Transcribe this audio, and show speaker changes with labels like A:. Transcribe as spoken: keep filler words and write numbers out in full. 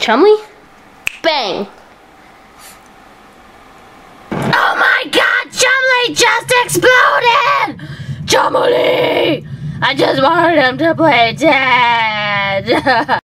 A: Chumley? Bang!
B: Oh my god, Chumley just exploded! Chumley! I just wanted him to play dead!